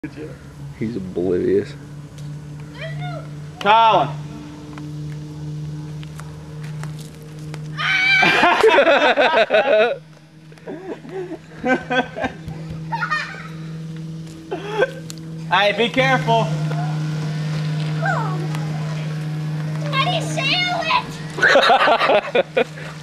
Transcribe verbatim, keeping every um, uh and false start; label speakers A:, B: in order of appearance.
A: He's oblivious.
B: Colin. Hey, be careful.
C: How do you sail it?